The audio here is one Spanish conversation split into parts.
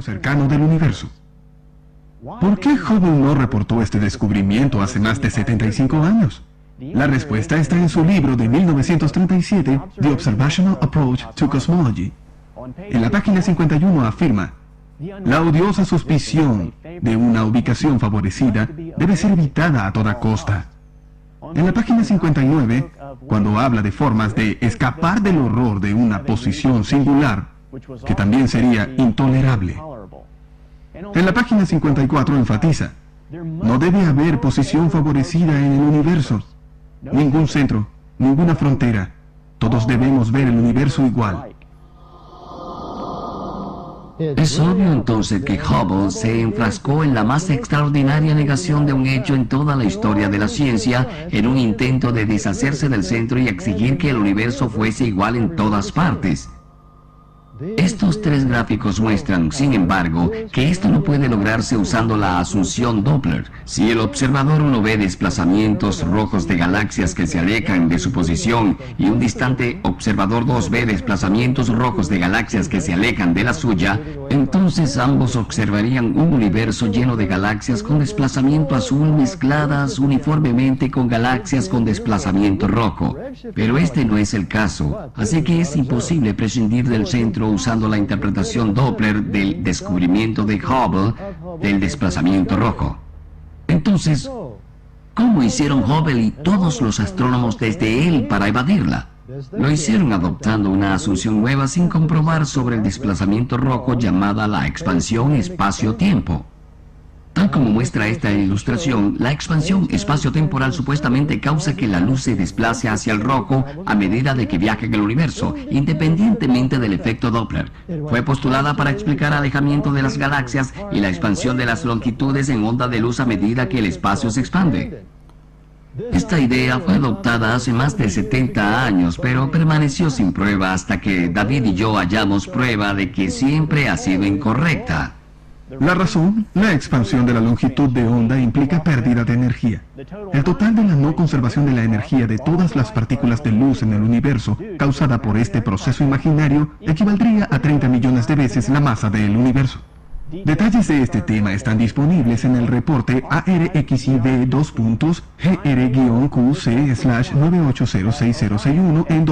cercano del universo. ¿Por qué Hubble no reportó este descubrimiento hace más de 75 años? La respuesta está en su libro de 1937, The Observational Approach to Cosmology. En la página 51 afirma: la odiosa suspición de una ubicación favorecida debe ser evitada a toda costa. En la página 59, cuando habla de formas de escapar del horror de una posición singular, que también sería intolerable. En la página 54 enfatiza: no debe haber posición favorecida en el universo. Ningún centro, ninguna frontera. Todos debemos ver el universo igual. Es obvio entonces que Hubble se enfrascó en la más extraordinaria negación de un hecho en toda la historia de la ciencia, en un intento de deshacerse del centro y exigir que el universo fuese igual en todas partes. Estos tres gráficos muestran, sin embargo, que esto no puede lograrse usando la asunción Doppler. Si el observador 1 ve desplazamientos rojos de galaxias que se alejan de su posición y un distante observador 2 ve desplazamientos rojos de galaxias que se alejan de la suya, entonces ambos observarían un universo lleno de galaxias con desplazamiento azul mezcladas uniformemente con galaxias con desplazamiento rojo. Pero este no es el caso, así que es imposible prescindir del centro usando la interpretación Doppler del descubrimiento de Hubble del desplazamiento rojo. Entonces, ¿cómo hicieron Hubble y todos los astrónomos desde él para evadirla? Lo hicieron adoptando una asunción nueva sin comprobar sobre el desplazamiento rojo llamada la expansión espacio-tiempo. Tal como muestra esta ilustración, la expansión espacio-temporal supuestamente causa que la luz se desplace hacia el rojo a medida de que viaja en el universo, independientemente del efecto Doppler. Fue postulada para explicar alejamiento de las galaxias y la expansión de las longitudes en onda de luz a medida que el espacio se expande. Esta idea fue adoptada hace más de 70 años, pero permaneció sin prueba hasta que David y yo hallamos prueba de que siempre ha sido incorrecta. La razón: la expansión de la longitud de onda implica pérdida de energía. El total de la no conservación de la energía de todas las partículas de luz en el universo, causada por este proceso imaginario, equivaldría a 30 millones de veces la masa del universo. Detalles de este tema están disponibles en el reporte ARXID2.GR-QC/980661 en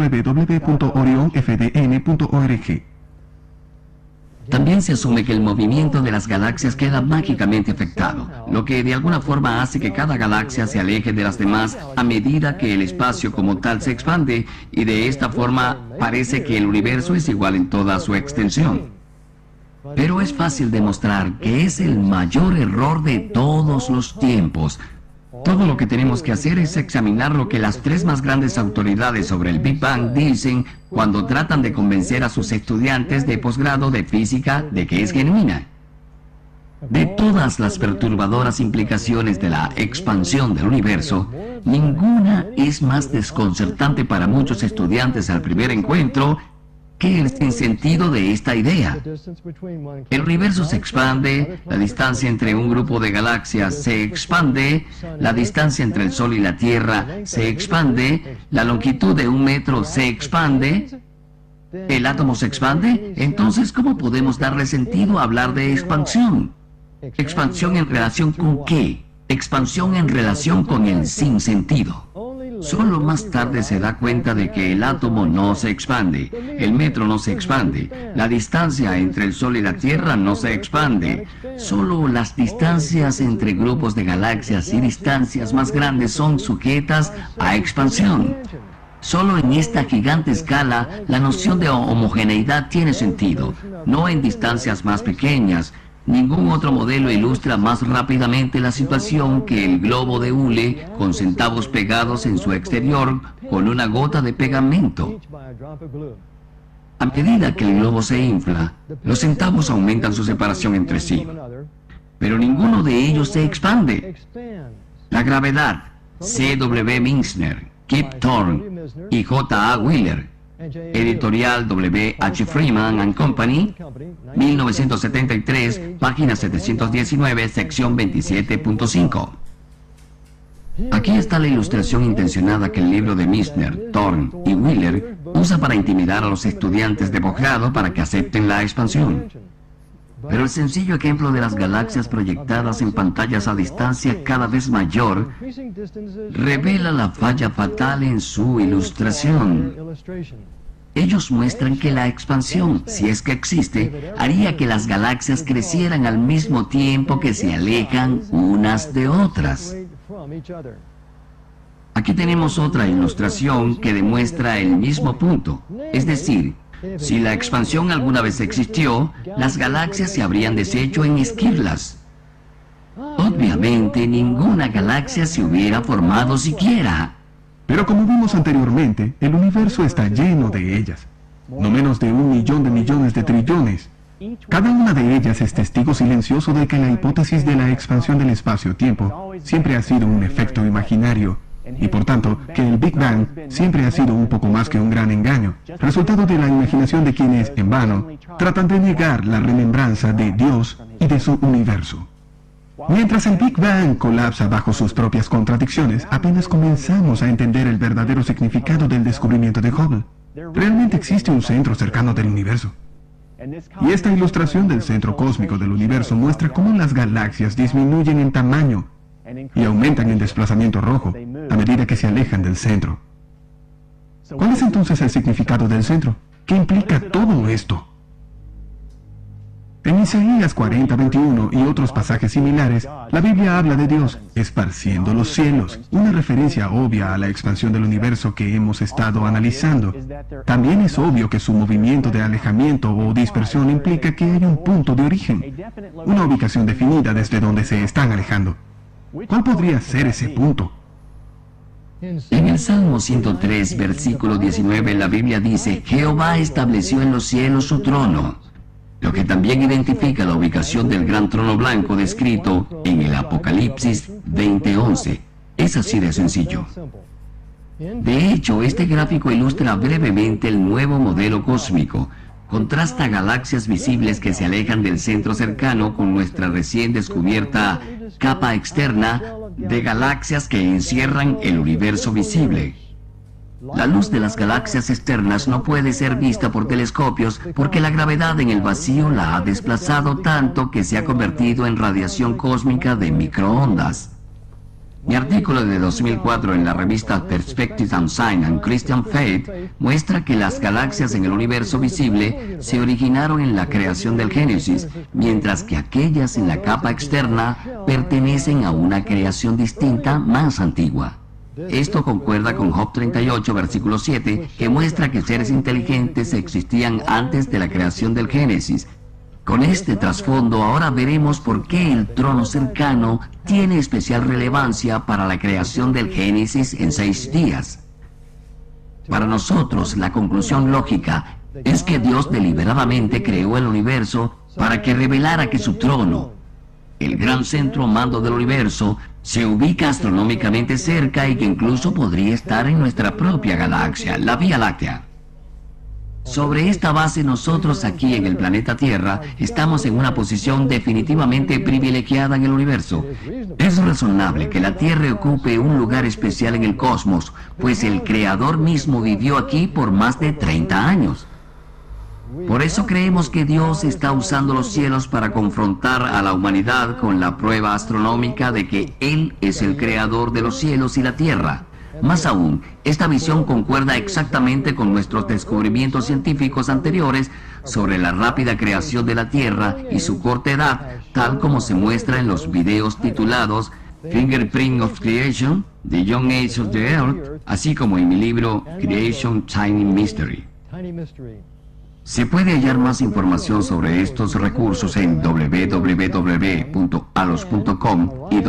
www.orionfdn.org. También se asume que el movimiento de las galaxias queda mágicamente afectado, lo que de alguna forma hace que cada galaxia se aleje de las demás a medida que el espacio como tal se expande, y de esta forma parece que el universo es igual en toda su extensión. Pero es fácil demostrar que es el mayor error de todos los tiempos. Todo lo que tenemos que hacer es examinar lo que las tres más grandes autoridades sobre el Big Bang dicen cuando tratan de convencer a sus estudiantes de posgrado de física de que es genuina. De todas las perturbadoras implicaciones de la expansión del universo, ninguna es más desconcertante para muchos estudiantes al primer encuentro que el sinsentido de esta idea. El universo se expande, la distancia entre un grupo de galaxias se expande, la distancia entre el Sol y la Tierra se expande, la longitud de 1 metro se expande, ¿el átomo se expande? Entonces, ¿cómo podemos darle sentido a hablar de expansión? ¿Expansión en relación con qué? Expansión en relación con el sinsentido. Solo más tarde se da cuenta de que el átomo no se expande, el metro no se expande, la distancia entre el Sol y la Tierra no se expande. Solo las distancias entre grupos de galaxias y distancias más grandes son sujetas a expansión. Solo en esta gigante escala la noción de homogeneidad tiene sentido, no en distancias más pequeñas. Ningún otro modelo ilustra más rápidamente la situación que el globo de hule con centavos pegados en su exterior con una gota de pegamento. A medida que el globo se infla, los centavos aumentan su separación entre sí, pero ninguno de ellos se expande. La gravedad, C.W. Meissner, Kip Thorne y J.A. Wheeler, editorial W. H. Freeman and Company, 1973, página 719, sección 27.5. Aquí está la ilustración intencionada que el libro de Meissner, Thorne y Wheeler usa para intimidar a los estudiantes de posgrado para que acepten la expansión. Pero el sencillo ejemplo de las galaxias proyectadas en pantallas a distancia cada vez mayor revela la falla fatal en su ilustración. Ellos muestran que la expansión, si es que existe, haría que las galaxias crecieran al mismo tiempo que se alejan unas de otras. Aquí tenemos otra ilustración que demuestra el mismo punto. Es decir, si la expansión alguna vez existió, las galaxias se habrían deshecho en esquirlas. Obviamente, ninguna galaxia se hubiera formado siquiera. Pero como vimos anteriormente, el universo está lleno de ellas. No menos de 1 millón de millones de trillones. Cada una de ellas es testigo silencioso de que la hipótesis de la expansión del espacio-tiempo siempre ha sido un efecto imaginario, y por tanto, que el Big Bang siempre ha sido un poco más que un gran engaño, resultado de la imaginación de quienes, en vano, tratan de negar la remembranza de Dios y de su universo. Mientras el Big Bang colapsa bajo sus propias contradicciones, apenas comenzamos a entender el verdadero significado del descubrimiento de Hubble. Realmente existe un centro cercano del universo. Y esta ilustración del centro cósmico del universo muestra cómo las galaxias disminuyen en tamaño y aumentan en desplazamiento rojo a medida que se alejan del centro. ¿Cuál es entonces el significado del centro? ¿Qué implica todo esto? En Isaías 40:21 y otros pasajes similares, la Biblia habla de Dios esparciendo los cielos, una referencia obvia a la expansión del universo que hemos estado analizando. También es obvio que su movimiento de alejamiento o dispersión implica que hay un punto de origen, una ubicación definida desde donde se están alejando. ¿Cuál podría ser ese punto? En el Salmo 103, versículo 19, la Biblia dice: Jehová estableció en los cielos su trono, lo que también identifica la ubicación del gran trono blanco descrito en el Apocalipsis 20:11. Es así de sencillo. De hecho, este gráfico ilustra brevemente el nuevo modelo cósmico. Contrasta galaxias visibles que se alejan del centro cercano con nuestra recién descubierta capa externa de galaxias que encierran el universo visible. La luz de las galaxias externas no puede ser vista por telescopios porque la gravedad en el vacío la ha desplazado tanto que se ha convertido en radiación cósmica de microondas. Mi artículo de 2004 en la revista Perspective and Science and Christian Faith muestra que las galaxias en el universo visible se originaron en la creación del Génesis, mientras que aquellas en la capa externa pertenecen a una creación distinta más antigua. Esto concuerda con Job 38, versículo 7, que muestra que seres inteligentes existían antes de la creación del Génesis. Con este trasfondo, ahora veremos por qué el trono cercano tiene especial relevancia para la creación del Génesis en 6 días. Para nosotros, la conclusión lógica es que Dios deliberadamente creó el universo para que revelara que su trono, el gran centro mando del universo, se ubica astronómicamente cerca y que incluso podría estar en nuestra propia galaxia, la Vía Láctea. Sobre esta base, nosotros aquí en el planeta Tierra estamos en una posición definitivamente privilegiada en el universo. Es razonable que la Tierra ocupe un lugar especial en el cosmos, pues el Creador mismo vivió aquí por más de 30 años. Por eso creemos que Dios está usando los cielos para confrontar a la humanidad con la prueba astronómica de que Él es el creador de los cielos y la tierra. Más aún, esta visión concuerda exactamente con nuestros descubrimientos científicos anteriores sobre la rápida creación de la Tierra y su corta edad, tal como se muestra en los videos titulados Fingerprint of Creation, The Young Age of the Earth, así como en mi libro Creation Tiny Mystery. Se puede hallar más información sobre estos recursos en www.alos.com y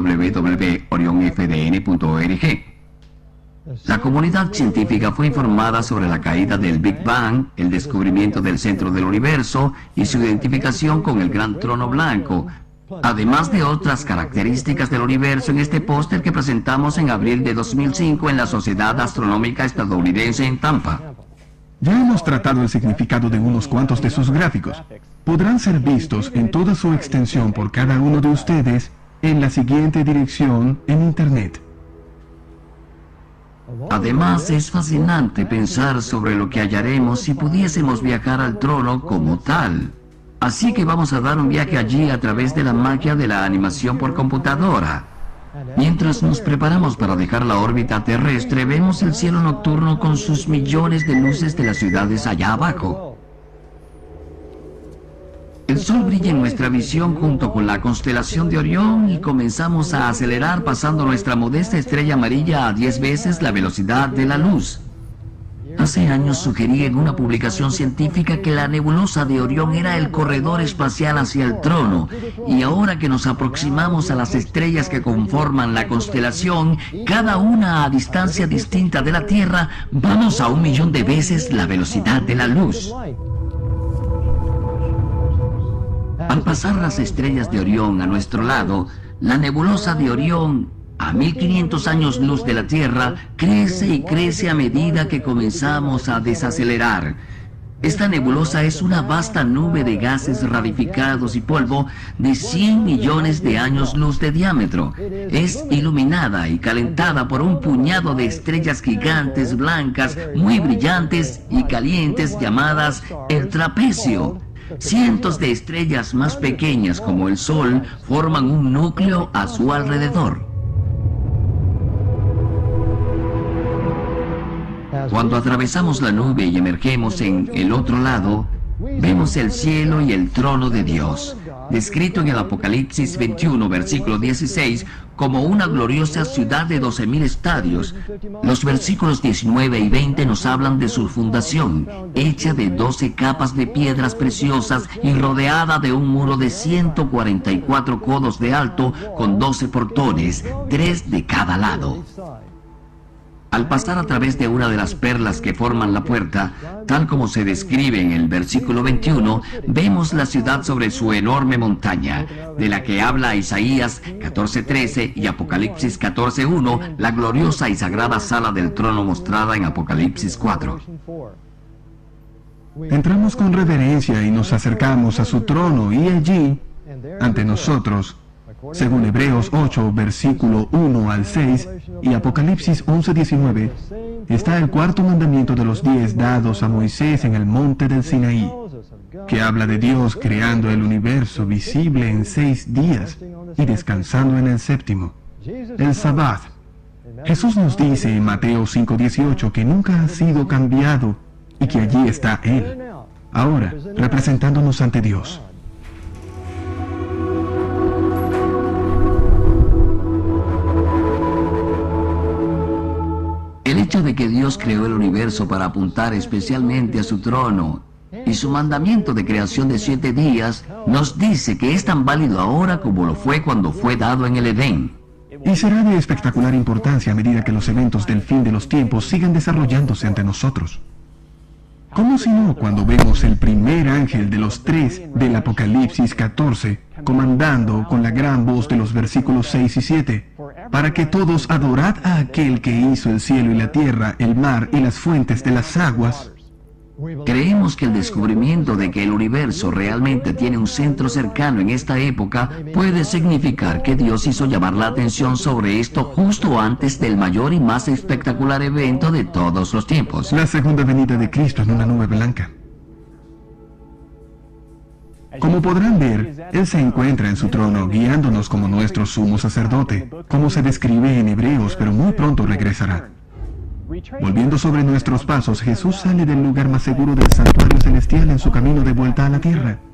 www.orionfdn.org. La comunidad científica fue informada sobre la caída del Big Bang, el descubrimiento del centro del universo y su identificación con el gran trono blanco, además de otras características del universo en este póster que presentamos en abril de 2005 en la Sociedad Astronómica Estadounidense en Tampa. Ya hemos tratado el significado de unos cuantos de sus gráficos. Podrán ser vistos en toda su extensión por cada uno de ustedes en la siguiente dirección en Internet. Además, es fascinante pensar sobre lo que hallaremos si pudiésemos viajar al trono como tal. Así que vamos a dar un viaje allí a través de la magia de la animación por computadora. Mientras nos preparamos para dejar la órbita terrestre, vemos el cielo nocturno con sus millones de luces de las ciudades allá abajo. El sol brilla en nuestra visión junto con la constelación de Orión y comenzamos a acelerar pasando nuestra modesta estrella amarilla a 10 veces la velocidad de la luz. Hace años sugerí en una publicación científica que la nebulosa de Orión era el corredor espacial hacia el trono, y ahora que nos aproximamos a las estrellas que conforman la constelación, cada una a distancia distinta de la Tierra, vamos a 1.000.000 de veces la velocidad de la luz. Al pasar las estrellas de Orión a nuestro lado, la nebulosa de Orión, a 1.500 años luz de la Tierra, crece y crece a medida que comenzamos a desacelerar. Esta nebulosa es una vasta nube de gases rarificados y polvo de 100 millones de años luz de diámetro. Es iluminada y calentada por un puñado de estrellas gigantes blancas muy brillantes y calientes llamadas el trapecio. Cientos de estrellas más pequeñas como el Sol forman un núcleo a su alrededor. Cuando atravesamos la nube y emergemos en el otro lado, vemos el cielo y el trono de Dios, descrito en el Apocalipsis 21, versículo 16, como una gloriosa ciudad de 12.000 estadios. Los versículos 19 y 20 nos hablan de su fundación, hecha de 12 capas de piedras preciosas y rodeada de un muro de 144 codos de alto, con 12 portones, 3 de cada lado. Al pasar a través de una de las perlas que forman la puerta, tal como se describe en el versículo 21, vemos la ciudad sobre su enorme montaña, de la que habla Isaías 14:13 y Apocalipsis 14:1, la gloriosa y sagrada sala del trono mostrada en Apocalipsis 4. Entramos con reverencia y nos acercamos a su trono, y allí, ante nosotros, según Hebreos 8, versículo 1 al 6 y Apocalipsis 11:19, está el cuarto mandamiento de los 10 dados a Moisés en el monte del Sinaí, que habla de Dios creando el universo visible en 6 días y descansando en el séptimo, el Sabbat. Jesús nos dice en Mateo 5:18 que nunca ha sido cambiado y que allí está Él, ahora representándonos ante Dios. El hecho de que Dios creó el universo para apuntar especialmente a su trono y su mandamiento de creación de 7 días nos dice que es tan válido ahora como lo fue cuando fue dado en el Edén. Y será de espectacular importancia a medida que los eventos del fin de los tiempos sigan desarrollándose ante nosotros. ¿Cómo si no cuando vemos el primer ángel de los 3 del Apocalipsis 14 comandando con la gran voz de los versículos 6 y 7, para que todos adorad a aquel que hizo el cielo y la tierra, el mar y las fuentes de las aguas? Creemos que el descubrimiento de que el universo realmente tiene un centro cercano en esta época puede significar que Dios hizo llamar la atención sobre esto justo antes del mayor y más espectacular evento de todos los tiempos. La segunda venida de Cristo en una nube blanca. Como podrán ver, Él se encuentra en su trono guiándonos como nuestro sumo sacerdote, como se describe en Hebreos, pero muy pronto regresará. Volviendo sobre nuestros pasos, Jesús sale del lugar más seguro del santuario celestial en su camino de vuelta a la tierra.